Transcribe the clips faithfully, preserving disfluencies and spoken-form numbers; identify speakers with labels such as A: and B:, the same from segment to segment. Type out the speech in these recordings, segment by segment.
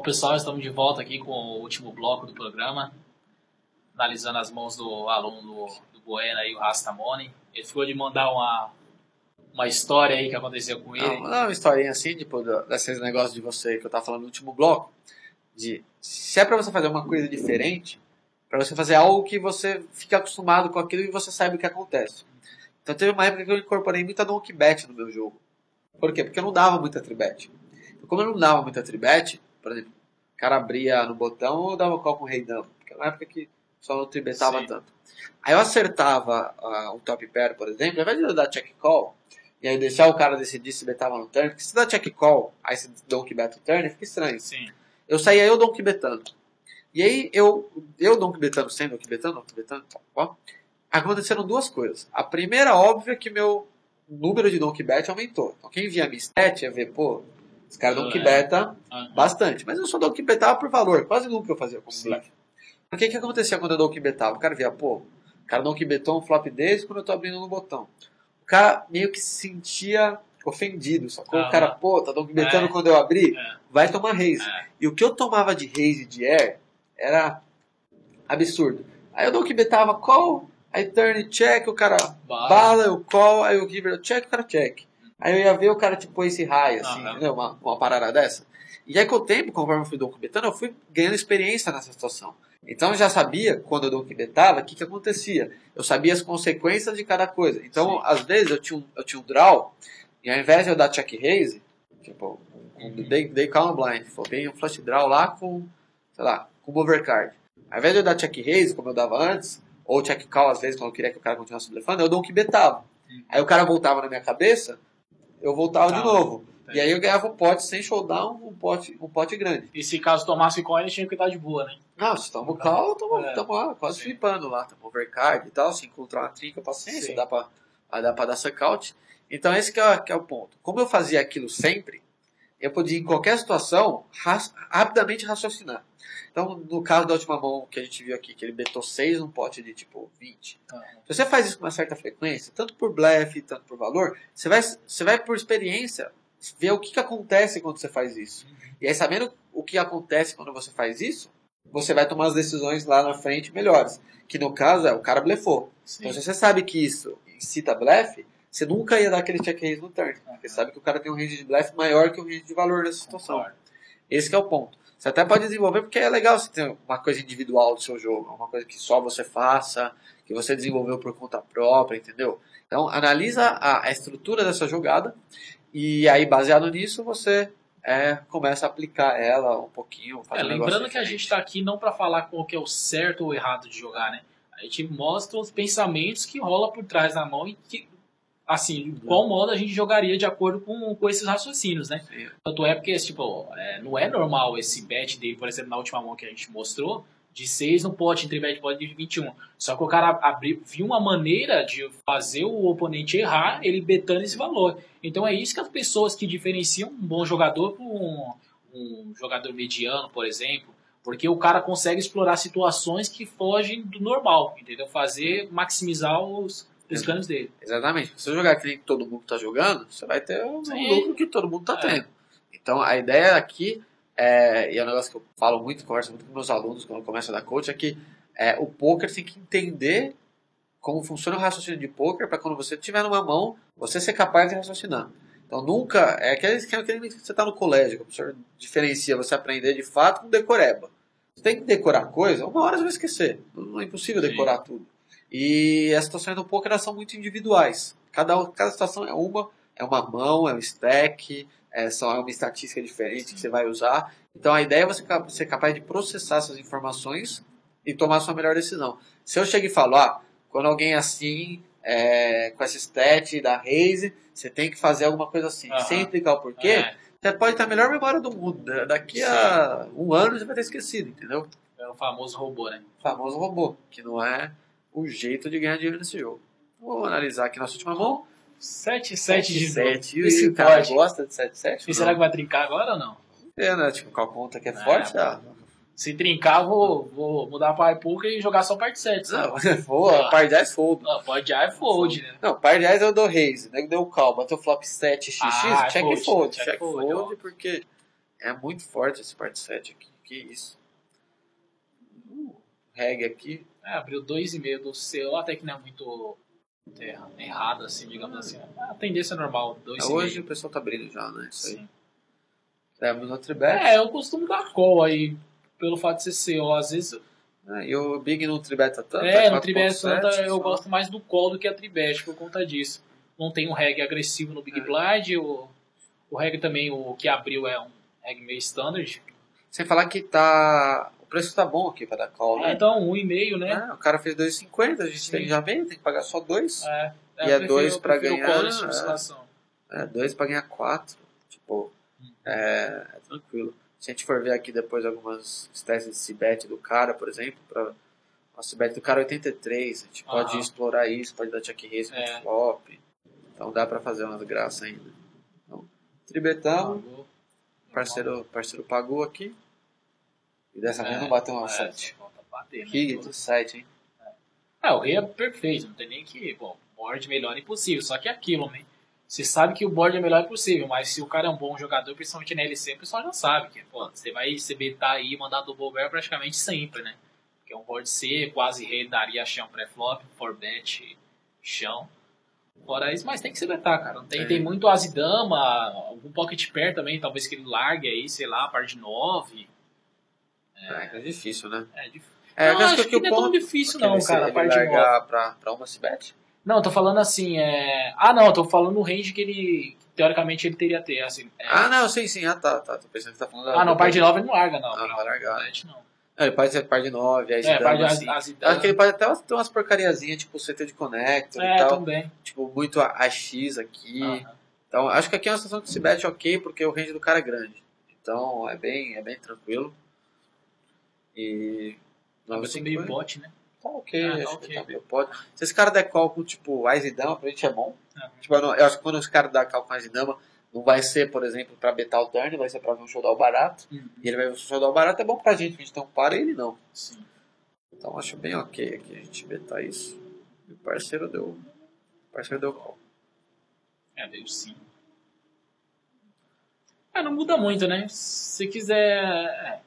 A: pessoal, estamos de volta aqui com o último bloco do programa, analisando as mãos do aluno do, do Bueno aí, o Rastamoni. Ele ficou de mandar uma, uma história aí que aconteceu com ele.
B: Não, não é uma historinha assim, tipo, desses negócios de você que eu tava falando no último bloco, de se é pra você fazer uma coisa diferente, pra você fazer algo que você fique acostumado com aquilo e você sabe o que acontece. Então teve uma época que eu incorporei muita donkey bet no meu jogo. Por quê? Porque eu não dava muita tribet. Então, como eu não dava muita tribet, por exemplo, o cara abria no botão, eu dava call com o rei dama. Porque era uma época que só não tribetava tanto. Aí eu acertava uh, um top pair, por exemplo, ao invés de eu dar check call, e aí deixar o cara decidir se betava no turn, porque se dá check call, aí se donkey bet o turn, fica estranho.
A: Sim.
B: Eu saía eu donkey betando. E aí eu, eu donkey betando, sem donkey betando, donkey betando, ó, aconteceram duas coisas. A primeira, óbvia, é que meu número de donkey bet aumentou. Então quem via minha stat ia ver, pô, esse cara donkey beta uhum. bastante. Mas eu só donkey betava por valor, quase nunca eu fazia como blefe. Por que que acontecia quando eu donkey betava? O cara via, pô, o cara donkey betou um flop desse quando eu tô abrindo no botão. O cara meio que se sentia ofendido, sacou? Uhum. O cara, pô, tá donkey betando é. quando eu abrir, é. vai tomar raise. É. E o que eu tomava de raise de air era absurdo. Aí eu donkey betava call, aí turn check, o cara bala, bala eu call, aí o giver check, o cara check. Aí eu ia ver o cara tipo esse high, assim, uhum. entendeu? Uma, uma parada dessa. E aí com o tempo, conforme eu fui donkey betando, eu fui ganhando experiência nessa situação. Então eu já sabia, quando eu donkey betava, o que que acontecia. Eu sabia as consequências de cada coisa. Então, Sim. às vezes, eu tinha, um, eu tinha um draw, e ao invés de eu dar check raise, tipo, um day, day count blind, foquei um flush draw lá com, sei lá, com overcard. Ao invés de eu dar check raise, como eu dava antes, ou check call, às vezes, quando eu queria que o cara continuasse blefando, eu donkey betava. Uhum. Aí o cara voltava na minha cabeça, eu voltava ah, de novo. Entendi. E aí eu ganhava um pote sem showdown, um pote, um pote grande.
A: E se caso tomasse call, ele tinha que estar de boa, né?
B: Não, se toma o call, tamo, é. tamo lá, quase Sim. flipando lá. Tamo overcard e tal, se encontrar uma trinca, paciência, dá pra, dá pra dar suck-out. Então esse que é, que é o ponto. Como eu fazia aquilo sempre, eu podia, em qualquer situação, ra rapidamente raciocinar. Então, no caso da última mão que a gente viu aqui, que ele betou seis num pote de tipo vinte. Ah. Se você faz isso com uma certa frequência, tanto por blefe, tanto por valor, você vai, você vai por experiência ver o que, que acontece quando você faz isso. Uhum. E aí, sabendo o que acontece quando você faz isso, você vai tomar as decisões lá na frente melhores. Que no caso é, o cara blefou. Sim. Então, se você sabe que isso incita blefe, você nunca ia dar aquele check raise no turn. Uhum. Porque sabe que o cara tem um range de blefe maior que o range de valor nessa situação. Uhum. Esse que é o ponto. Você até pode desenvolver, porque é legal você ter uma coisa individual do seu jogo, uma coisa que só você faça, que você desenvolveu por conta própria, entendeu? Então, analisa a, a estrutura dessa jogada, e aí, baseado nisso, você é, começa a aplicar ela um pouquinho.
A: É,
B: um
A: lembrando que a gente está aqui não para falar qual que é o certo ou errado de jogar, né? A gente mostra os pensamentos que rola por trás da mão e que, assim, de qual modo a gente jogaria de acordo com, com esses raciocínios, né? Sim. Tanto é porque, tipo, é, não é normal esse bet dele, por exemplo, na última mão que a gente mostrou, de seis no pote, entre bet pode de vinte e um. Só que o cara abriu, viu uma maneira de fazer o oponente errar, ele betando esse valor. Então é isso que as pessoas que diferenciam um bom jogador para um, um jogador mediano, por exemplo, porque o cara consegue explorar situações que fogem do normal, entendeu? Fazer, maximizar os... os ganhos dele.
B: Exatamente. Se você jogar que nem todo mundo está jogando, você vai ter o lucro que todo mundo está é. tendo. Então, a ideia aqui, é, e é um negócio que eu falo muito, converso muito com meus alunos quando começo a dar coach, é que é, o poker tem que entender como funciona o raciocínio de poker para quando você estiver numa mão, você ser capaz de raciocinar. Então, nunca... É aquele esquema que você está no colégio, que o professor diferencia você aprender de fato com decoreba. Você tem que decorar coisa, uma hora você vai esquecer. Não é impossível Sim. decorar tudo. E as situações do poker elas são muito individuais. Cada, cada situação é uma, é uma mão, é um stack, é, só é uma estatística diferente Sim. que você vai usar. Então a ideia é você ser capaz de processar essas informações e tomar a sua melhor decisão. Se eu chego e falo, ah, quando alguém assim, é, com essa stat da raise, você tem que fazer alguma coisa assim, uhum. sem explicar o porquê, é. você pode ter a melhor memória do mundo. Daqui Sim. a um ano você vai ter esquecido, entendeu?
A: É o famoso robô, né?
B: O famoso robô, que não é o jeito de ganhar dinheiro nesse jogo. Vou analisar aqui nossa última mão.
A: sete sete de
B: sete. E o cara gosta de sete sete?
A: E será que vai trincar agora ou não?
B: É, né? Tipo, com a conta que é, é forte, ah,
A: se trincar, vou, vou mudar para iPoker e jogar só parte sete.
B: Não, vou, ah. par dez fold.
A: Não, pode é fold, né?
B: Não, par dez eu dou raise, né? Deu call, bateu flop sete x x, ah, check fold. Check, check fold, fold porque É muito forte esse parte sete aqui. Que isso? Uh, Reg aqui.
A: É, abriu dois e meio do seu, até que não é muito errado, assim, digamos assim. A tendência é normal, dois
B: É,
A: e
B: hoje
A: meio.
B: o pessoal tá abrindo já, né? Isso aí.
A: Sim.
B: Temos no tribet.
A: É, eu costumo dar call aí, pelo fato de ser C O, às vezes...
B: É, e o Big não tribeta tanto?
A: É, no
B: quatro
A: tribet
B: ponto sete,
A: Santa eu
B: só.
A: gosto mais do call do que a tribet, por conta disso. Não tem um reg agressivo no Big
B: É.
A: Blind, o, o reg também, o que abriu é um reg meio standard.
B: Sem falar que tá... o preço tá bom aqui para dar call,
A: É,
B: né?
A: então, um e meio, né?
B: É, o cara fez dois e cinquenta, a gente
A: Sim.
B: tem já meio, tem que pagar só dois.
A: É,
B: E
A: eu
B: é
A: prefiro-
B: dois
A: eu
B: pra
A: prefiro o
B: ganhar,
A: call nesse tipo de
B: é.
A: situação.
B: É, dois para ganhar quatro. Tipo, é, é tranquilo. Se a gente for ver aqui depois algumas stats de C-Bet do cara, por exemplo, pra, a C-Bet do cara é oitenta e três, a gente pode
A: Aham.
B: explorar isso, pode dar check raise com
A: É.
B: flop. Então dá pra fazer umas graças ainda. Então, tribetamos,
A: Pagou.
B: parceiro, parceiro pagou aqui. E dessa vez
A: É,
B: não bateu uma
A: é,
B: sete.
A: só falta bater, né?
B: Rig de sete, hein?
A: É, o rei é perfeito, não tem nem que. Bom, board melhor é impossível, só que é aquilo, né? Você sabe que o board é melhor é possível, mas se o cara é um bom jogador, principalmente na L C, o pessoal já sabe que, pô, você vai se betar aí e mandar double bear praticamente sempre, né? Porque um board C, quase rei, daria chão pré-flop, for bet, chão. Fora isso, mas tem que se betar, cara. Não tem,
B: É.
A: tem muito as e dama, algum pocket pair também, talvez que ele largue aí, sei lá, a par de nove.
B: É, é difícil, né?
A: É difícil.
B: É,
A: Não,
B: eu
A: acho que
B: o
A: não é tão
B: ponto-
A: difícil
B: aquele
A: não,
B: se
A: cara, a
B: ele
A: par de nove.
B: largar pra, pra uma C-Bet?
A: Não, eu tô falando assim, é... Ah, não, eu tô falando no range que ele, que, teoricamente, ele teria ter, assim... é-
B: Ah, não, sim, sim. Ah, tá, tá. Tô pensando que você tá falando da...
A: Ah, não, par de nove ele não larga, não.
B: Ah,
A: pra-
B: não vai largar.
A: bet, não.
B: É, ele pode ser par de nove, aí
A: É, par de
B: assim.
A: as, as,
B: Eu acho que ele pode até ter umas porcariazinhas, tipo C T de Connector
A: É,
B: e tal.
A: também.
B: Tipo, muito A X aqui.
A: Aham.
B: Então, acho que aqui é uma situação que se bet ok, porque o range do cara é grande. Então, é bem, é bem tranquilo. E...
A: Não, eu sou meio
B: cinquenta.
A: bot, né?
B: Tá ok,
A: Ah,
B: acho
A: tá
B: que
A: ok.
B: tá meio pode. Se esse cara der call com, tipo, Ás e Dama, pra gente é bom.
A: Aham.
B: Tipo, eu, não- eu acho que quando os caras dão call com Ás e Dama, não vai ser, por exemplo, pra betar o turn, vai ser pra ver um showdown barato.
A: Uhum.
B: E ele vai ver um showdown barato, é bom pra gente, que a gente tem um par e ele não.
A: Sim.
B: Então acho bem ok aqui a gente betar isso. E o parceiro deu. O parceiro deu call.
A: É, veio sim. É, não muda muito, né? Se quiser... é.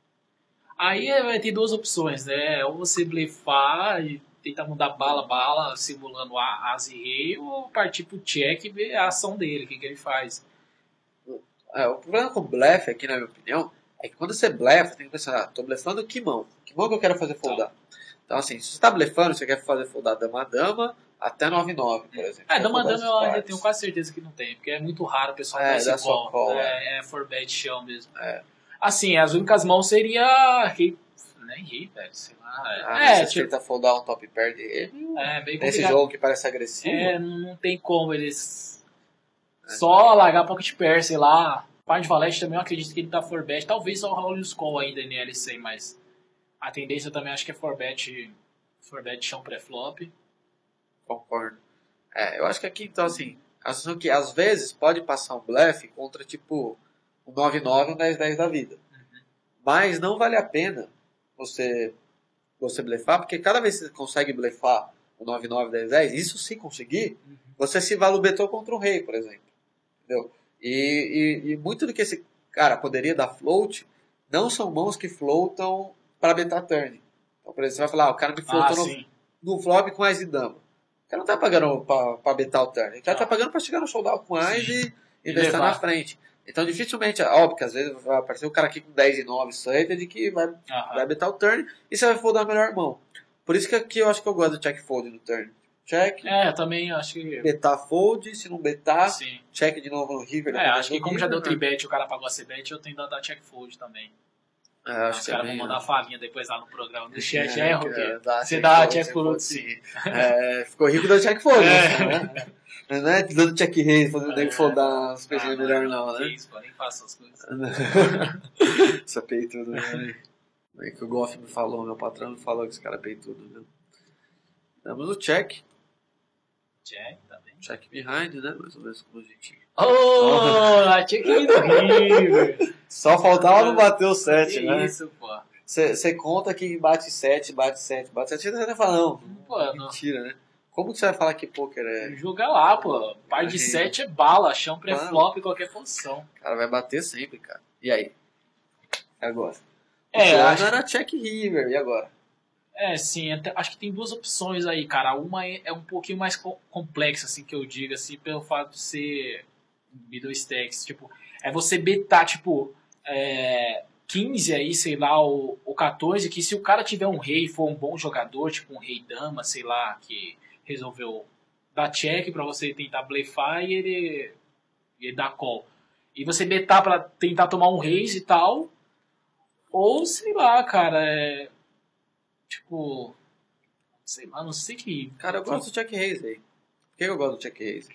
A: Aí é, vai ter duas opções, né? Ou você blefar e tentar mudar bala, bala, simulando a as e rei, ou partir pro check e ver a ação dele, o que, que ele faz.
B: É, o problema com o blefe aqui, na minha opinião, é que quando você blefa, tem que pensar, ah, tô blefando que mão? Que mão que eu quero fazer foldar? Então assim, se você tá blefando, você quer fazer foldar dama-dama até nove nove, por exemplo.
A: É,
B: Quer
A: dama
B: foldar
A: dama eu ainda
B: sparks.
A: tenho quase certeza que não tem, porque é muito raro o pessoal
B: É,
A: dar esse
B: dá só
A: call.
B: call,
A: é, é for bet chão mesmo.
B: É.
A: Assim, as únicas mãos seria rei, nem rei, velho, sei lá.
B: Ah,
A: é,
B: mas se você
A: tipo,
B: tenta foldar um top pair de ele,
A: é bem
B: nesse
A: complicado.
B: jogo que parece agressivo,
A: É, não, não tem como eles
B: É.
A: só largar pocket pair, sei lá. Par de valete também eu acredito que ele tá for bet. Talvez só role os call ainda em L C, mas a tendência eu também acho que é for bet, for bet chão pré-flop.
B: concordo. É, eu acho que aqui, então, assim, a sensação que às vezes pode passar um blefe contra, tipo, um nove nove e um dez dez da vida. Mas não vale a pena você, você blefar, porque cada vez que você consegue blefar o nove nove, dez dez, isso se conseguir, você se valubetou contra um rei, por exemplo. Entendeu? E, e, e muito do que esse cara poderia dar float, não são mãos que floatam para betar turn. Então, por exemplo, você vai falar, ah, o cara me
A: Ah,
B: floatou no,
A: sim.
B: no flop com Ás e Dama. O cara não tá pagando pra, pra betar o turn. O cara
A: Não.
B: tá pagando pra chegar no showdown com Ás
A: Sim.
B: e, e
A: E
B: bestar
A: levar.
B: na frente. Então, dificilmente, óbvio que às vezes vai aparecer o cara aqui com dez e nove de que vai,
A: Aham.
B: vai betar o turn e você vai foldar a melhor mão. Por isso que aqui eu acho que eu gosto do check fold no turn. Check,
A: É, eu também acho que.
B: betar fold, se não betar,
A: Sim.
B: check de novo no river.
A: É,
B: dependendo
A: acho que
B: do
A: como já
B: river,
A: deu
B: né?
A: tribet e o cara pagou a C-bet, eu tento dar check fold também.
B: É, acho
A: Os
B: que
A: caras
B: é
A: vão
B: bem,
A: mandar
B: né?
A: a falinha depois lá no programa do chat.
B: É,
A: É,
B: que,
A: Roque?
B: é, dá
A: Você
B: check
A: dá
B: fold,
A: check
B: check
A: fold
B: fold,
A: sim.
B: É, ficou rico dando check fold,
A: É.
B: né? Não é dando check raise, fazendo nem
A: É.
B: foldar as coisinhas
A: Ah,
B: melhor não,
A: que
B: né?
A: isso, pô, nem faço essas coisas.
B: Essa peituda, né? É que o Goff me falou, meu patrão me falou que esse cara é peitudo, né? Damos o check.
A: Check, tá bem.
B: Check behind, né? Mais ou menos como a gente...
A: Oh, a check do River.
B: Só faltava não bater o sete,
A: Que
B: né?
A: isso, pô.
B: Você conta que bate sete, bate sete, bate sete, você fala, não,
A: Pô, não.
B: mentira, né? Como que você vai falar que poker é...
A: Joga lá, pô. Par de
B: Aí.
A: sete é bala, chão pré-flop em qualquer posição.
B: O cara vai bater sempre, cara. E aí? E agora?
A: É,
B: o plano
A: acho-
B: era check river, e agora?
A: É, sim, até- acho que tem duas opções aí, cara. Uma é, é um pouquinho mais co- complexa, assim, que eu digo, assim, pelo fato de ser middle stacks. Tipo, é você betar, tipo, é, quinze aí, sei lá, ou, ou quatorze, que se o cara tiver um rei e for um bom jogador, tipo um rei dama, sei lá, que resolveu dar check pra você tentar blefar e ele, ele dá call. E você betar pra tentar tomar um raise e tal, ou sei lá, cara, é, tipo, sei lá, não sei que...
B: Cara, eu gosto do check raise aí. Por que eu gosto do check raise?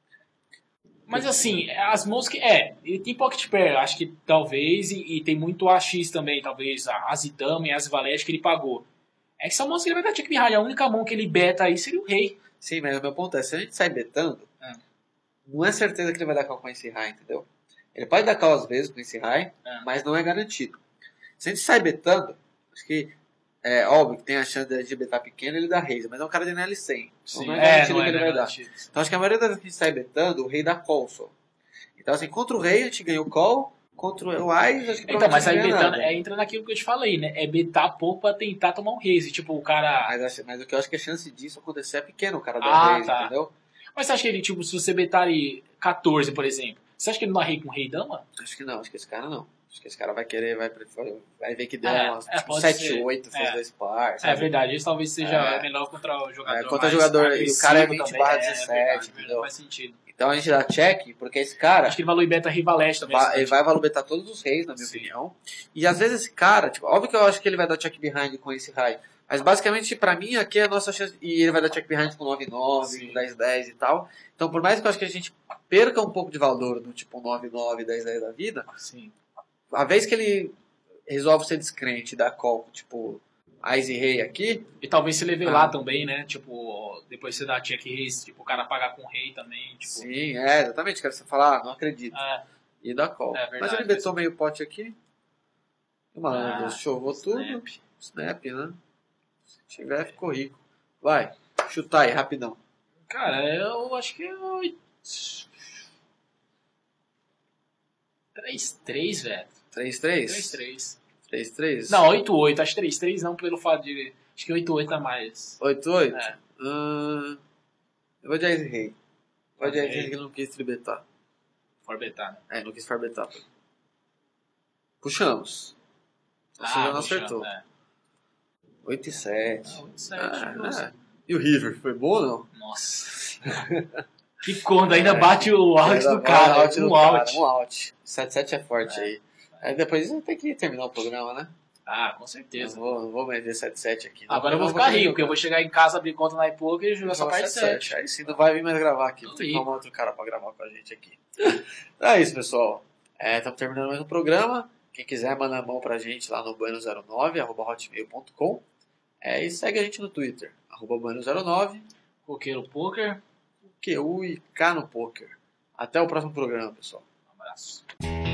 A: Mas assim, as mãos que. É, ele tem pocket pair, acho que talvez, e, e tem muito A X também, talvez, a As e Dama e As e Valete que ele pagou. É que são mãos que ele vai dar check behind, a única mão que ele beta aí seria o rei.
B: Sim, mas o meu ponto é, se a gente sai betando,
A: É.
B: não é certeza que ele vai dar call com esse high, entendeu? Ele pode dar call às vezes com esse high,
A: É.
B: mas não é garantido. Se a gente sai betando, acho que é óbvio que tem a chance de de betar pequeno ele dá raise, mas é um cara de N L cem. Então não é garantido que ele vai dar.
A: garantido.
B: Então acho que a maioria das vezes que a gente sai betando, o rei dá call só. Então assim, contra o rei a gente ganha o call, contra o Ais acho que
A: Então, mas aí
B: provavelmente não ganha
A: betando,
B: nada.
A: é, entra naquilo que eu te falei, né? É betar pouco pra tentar tomar um raise. Tipo, o cara.
B: Mas, acho- mas o que eu acho que a chance disso acontecer é pequena, o cara dá
A: Ah,
B: raise,
A: tá.
B: entendeu?
A: Mas você acha que ele, tipo, se você betar ali quatorze, por exemplo, você acha que ele não dá rei com rei dama?
B: Acho que não, acho que esse cara não. Acho que esse cara vai querer, vai, prefer- vai ver que deu
A: É,
B: umas
A: é,
B: tipo,
A: pode
B: sete
A: ser.
B: oito, fez
A: É.
B: dois par,
A: É
B: sabe?
A: verdade, isso talvez seja
B: É.
A: melhor contra o jogador.
B: É, contra o
A: mais
B: jogador, e o
A: agressivo
B: cara é
A: também.
B: vinte barra
A: É,
B: dezessete,
A: verdade,
B: entendeu?
A: faz sentido.
B: Então a gente dá check, porque esse cara,
A: Acho que ele valor beta rivalete também.
B: va-
A: assim,
B: ele
A: tipo,
B: vai valorizar todos os reis, na minha
A: Sim.
B: opinião. E às vezes esse cara, tipo, óbvio que eu acho que ele vai dar check behind com esse high. Mas basicamente, pra mim, aqui é a nossa chance. E ele vai dar check behind com nove nove,
A: Sim.
B: dez dez e tal. Então, por mais que eu acho que a gente perca um pouco de valor no tipo nove nove, dez dez da vida,
A: Sim.
B: a vez que ele resolve ser descrente e dar call, tipo, Ais e Rei aqui,
A: E talvez se levelar
B: Ah.
A: também, né? Tipo, depois você dá check raise, tipo, o cara pagar com rei também. Tipo,
B: sim, é, exatamente, quero você falar, ah, não acredito.
A: é,
B: E dá call.
A: É verdade,
B: Mas ele betou meio pote aqui. E malandro,
A: Ah,
B: chovou tudo.
A: snap.
B: Snap, né? Se tiver, ficou rico. Vai, chutar aí, rapidão.
A: Cara, eu acho que é oito. três três, velho.
B: três
A: três
B: três?
A: três.
B: três três?
A: Não, oito oito. Acho que três três não pelo fato de. Acho que oito oito é mais.
B: oito oito?
A: É.
B: Hum, eu vou de Ais e Rei. Vou de Ais e
A: Ok.
B: Rei que ele não quis tribetar.
A: For betar, né?
B: É, não quis farbetar. Puxamos. Você já não
A: puxa,
B: acertou.
A: é.
B: oito e sete.
A: Ah, oito sete,
B: Ah,
A: nossa.
B: é. E o River, foi bom ou não?
A: Nossa. Que conta, ainda bate o out
B: Ainda
A: do
B: vai
A: cara.
B: out do
A: Um
B: cara,
A: out.
B: Um out. sete sete é forte
A: É.
B: aí. Aí depois tem que terminar o programa, né?
A: Ah, com
B: Não
A: certeza.
B: vou, não vou vender sete sete aqui.
A: Agora eu vou ficar rico, porque eu vou chegar em casa, abrir conta na iPoker e jogar só parte sete.
B: Aí sim não vai vir mais gravar aqui.
A: Não
B: Tem que
A: ligo.
B: arrumar outro cara pra gravar com a gente aqui. Então é isso, pessoal. Estamos terminando mais um programa. Quem quiser, manda a mão pra gente lá no bueno zero nove, arroba hotmail ponto com. É, e segue a gente no Twitter, arroba bueno zero nove,
A: Coqueiro Poker.
B: Q U I K no poker. Até o próximo programa, pessoal.
A: Um abraço.